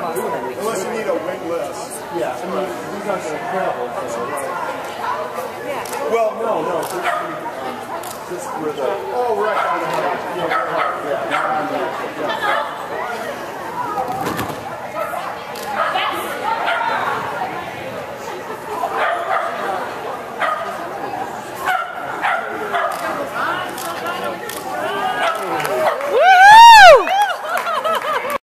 Unless you need a wingless. Yeah, I mean, these aren't going to travel, so... Well, no, just for the... Oh, right.